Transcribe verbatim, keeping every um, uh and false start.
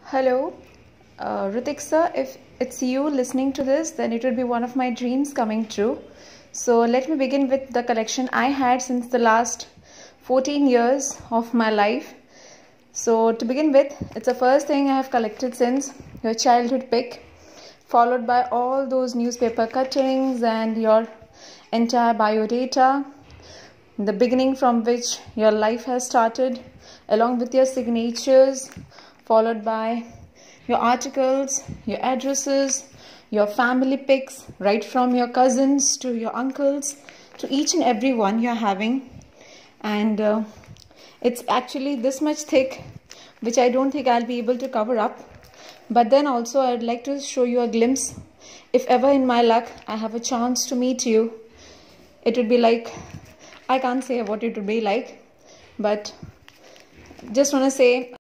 Hello, uh, Ritik sir, if it's you listening to this, then it would be one of my dreams coming true. So let me begin with the collection I had since the last fourteen years of my life. So to begin with, it's the first thing I have collected since your childhood pic, followed by all those newspaper cuttings and your entire biodata, the beginning from which your life has started, along with your signatures, followed by your articles, your addresses, your family pics, right from your cousins to your uncles, to each and every one you're having. And uh, it's actually this much thick, which I don't think I'll be able to cover up. But then also I'd like to show you a glimpse. If ever in my luck I have a chance to meet you, it would be like, I can't say what it would be like, but just want to say